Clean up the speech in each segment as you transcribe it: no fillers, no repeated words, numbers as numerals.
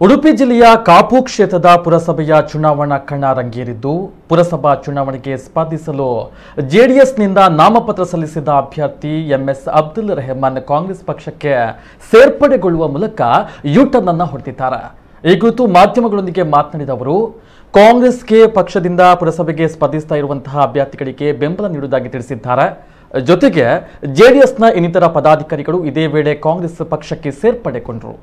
ಉಡುಪಿ ಜಿಲ್ಲೆಯ ಕಾಪು ಕ್ಷೇತ್ರದ ಪುರಸಭೆಯ ಚುನಾವಣಾ ಕಣ ರಂಗೇರಿದ್ದು ಪುರಸಭಾ ಚುನಾವಣೆಗೆ ಸ್ಪರ್ಧಿಸಲು ಜೆಡಿಎಸ್ನಿಂದ ನಾಮಪತ್ರ ಸಲ್ಲಿಸಿದ ಅಭ್ಯರ್ಥಿ ಎಂಎಸ್ ಅಬ್ದುಲ್ ರೆಹಮಾನ್ ಕಾಂಗ್ರೆಸ್ ಪಕ್ಷಕ್ಕೆ ಸೇರ್ಪಡೆಗೊಳ್ಳುವ ಮೂಲಕ ಯು-ಟರ್ನ್ ಅನ್ನು ಹೊಡೆದಿದ್ದಾರೆ। ಈ ಕುರಿತು ಮಾಧ್ಯಮಗಳೊಂದಿಗೆ ಮಾತನಾಡಿದ ಅವರು ಕಾಂಗ್ರೆಸ್ಗೆ ಪಕ್ಷದಿಂದ ಪುರಸಭೆಗೆ ಸ್ಪರ್ಧಿಸ್ತಾ ಇರುವಂತಹ ಅಭ್ಯರ್ಥಿಗಳಿಗೆ ಬೆಂಬಲ ನೀಡುವುದಾಗಿ ತಿಳಿಸಿದ್ದಾರೆ। ಜೊತೆಗೆ ಜೆಡಿಎಸ್ನ ಇನ್ನಿತರ ಪದಾಧಿಕಾರಿಗಳು ಇದೇ ವೇಳೆ ಕಾಂಗ್ರೆಸ್ ಪಕ್ಷಕ್ಕೆ ಸೇರ್ಪಡೆಗೊಂಡರು।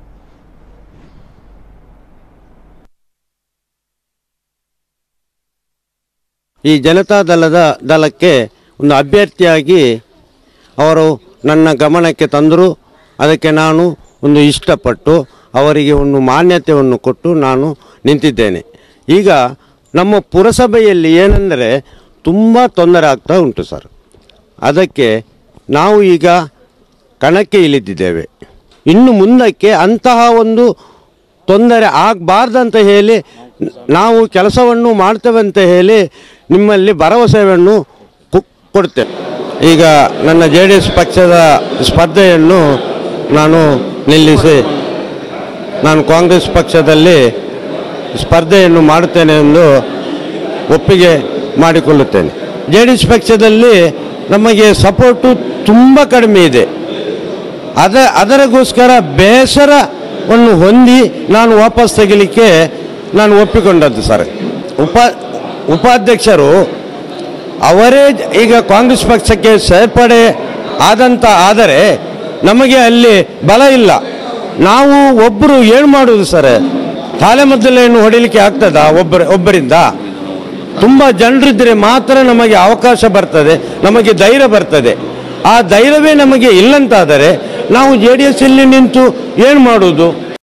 ಈ ಜನತಾ ದಳಕ್ಕೆ ಒಂದು ಅಭ್ಯರ್ಥಿಯಾಗಿ ಅವರು ನನ್ನ ಗಮನಕ್ಕೆ ತಂದರು। ಅದಕ್ಕೆ ನಾನು ಒಂದು ಇಷ್ಟಪಟ್ಟು ಅವರಿಗೆ ಒಂದು ಮಾನ್ಯತೆಯನ್ನು ಕೊಟ್ಟು ನಾನು ನಿಂತಿದ್ದೇನೆ। ಈಗ ನಮ್ಮ ಪುರಸಭೆಯಲ್ಲಿ ಏನೆಂದರೆ ತುಂಬ ತೊಂದರೆ ಆಗ್ತಾ ಉಂಟು ಸರ್। ಅದಕ್ಕೆ ನಾವು ಈಗ ಕಣಕ್ಕೆ ಇಳಿದಿದ್ದೇವೆ। ಇನ್ನು ಮುಂದಕ್ಕೆ ಅಂತಹ ಒಂದು ತೊಂದರೆ ಆಗಬಾರ್ದಂತ ಹೇಳಿ ನಾವು ಕೆಲಸವನ್ನು ಮಾಡ್ತೇವೆ ಅಂತ ಹೇಳಿ ನಿಮ್ಮಲ್ಲಿ ಭರವಸೆಯನ್ನು ಕೊಡ್ತೇವೆ। ಈಗ ನನ್ನ ಜೆಡಿಎಸ್ ಪಕ್ಷದ ಸ್ಪರ್ಧೆಯನ್ನು ನಾನು ನಿಲ್ಲಿಸಿ ನಾನು ಕಾಂಗ್ರೆಸ್ ಪಕ್ಷದಲ್ಲಿ ಸ್ಪರ್ಧೆಯನ್ನು ಮಾಡುತ್ತೇನೆ ಎಂದು ಒಪ್ಪಿಗೆ ಮಾಡಿಕೊಳ್ಳುತ್ತೇನೆ। ಜೆಡಿಎಸ್ ಪಕ್ಷದಲ್ಲಿ ನಮಗೆ ಸಪೋರ್ಟು ತುಂಬ ಕಡಿಮೆ ಇದೆ। ಅದರಗೋಸ್ಕರ ಬೇಸರವನ್ನು ಹೊಂದಿ ನಾನು ವಾಪಸ್ ತೆಗಿಲಿಕ್ಕೆ ನಾನು ಒಪ್ಪಿಕೊಂಡದ್ದು ಸರ್। ಉಪಾಧ್ಯಕ್ಷರು ಅವರೇ ಈಗ ಕಾಂಗ್ರೆಸ್ ಪಕ್ಷಕ್ಕೆ ಸೇರ್ಪಡೆ ಆದರೆ ನಮಗೆ ಅಲ್ಲಿ ಬಲ ಇಲ್ಲ। ನಾವು ಒಬ್ಬರು ಏನು ಮಾಡುವುದು ಸರ್? ತಾಲೆ ಮೊದಲೇನು ಹೊಡಿಲಿಕ್ಕೆ ಆಗ್ತದಾ? ಒಬ್ಬರಿಂದ ತುಂಬ ಜನರಿದ್ದರೆ ಮಾತ್ರ ನಮಗೆ ಅವಕಾಶ ಬರ್ತದೆ, ನಮಗೆ ಧೈರ್ಯ ಬರ್ತದೆ। ಆ ಧೈರ್ಯವೇ ನಮಗೆ ಇಲ್ಲಂತಾದರೆ ನಾವು ಜೆ ಡಿ ಎಸ್ ಅಲ್ಲಿ ನಿಂತು ಏನು ಮಾಡುವುದು?